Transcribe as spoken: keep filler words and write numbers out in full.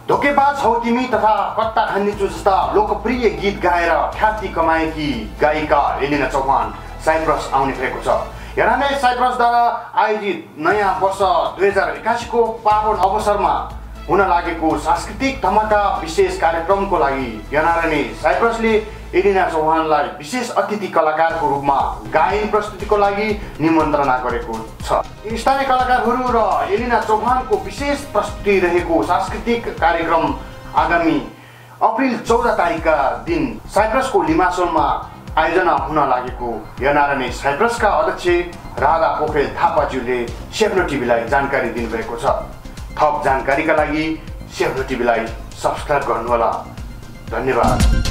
धोकेबाज हौ तिमी तथा कट्टा खान्नेछु जस्ता लोकप्रिय गीत गाएर ख्याति कमाएकी गायिका एलिना चौहान साइप्रस आउने भएको छ। यहाँ नै साइप्रसद्वारा आयोजित नयाँ वर्ष दुई हजार एकासी को पावन अवसरमा हुन लागेको सांस्कृतिक धमाका विशेष कार्यक्रमको लागि यहाँ नै साइप्रसले एलिना चौहानलाई विशेष अतिथि कलाकारको रूपमा गायन प्रस्तुतिको लागि निमन्त्रणा गरेको छ। स्थानीय कलाकारहरू र एलिना चौहानको विशेष प्रस्तुति रहेको सांस्कृतिक कार्यक्रम आगामी अप्रिल चौध तारिकका दिन साइप्रसको लिमासोलमा आयोजना हुन लागेको यहाँ नै साइप्रसका अध्यक्ष राधा पोखरेल थापाज्यूले सेफ्लो टिभीलाई जानकारी दिनुभएको छ। थप जानकारीका लागि सेफ्लो टिभीलाई सब्स्क्राइब गर्नुहोला। धन्यवाद।